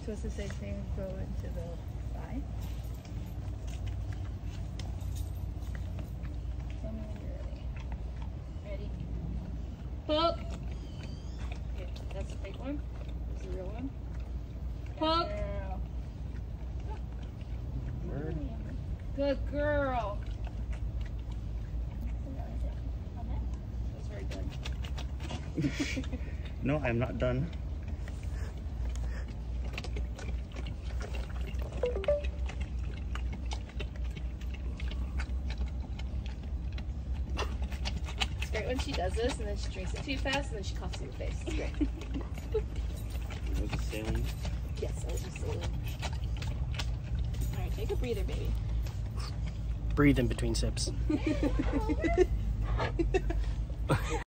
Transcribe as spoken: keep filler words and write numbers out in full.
supposed to say same go into the thigh. Tell me when you're ready. Ready? Hook! Okay, that's the fake one. This is the real one. Hook! Word. Good girl. That's very good. No, I'm not done. It's great when she does this and then she drinks it too fast and then she coughs in your face. It's great. Was it sailing? Yes, I was just saying. Alright, take a breather, baby. Breathe in between sips.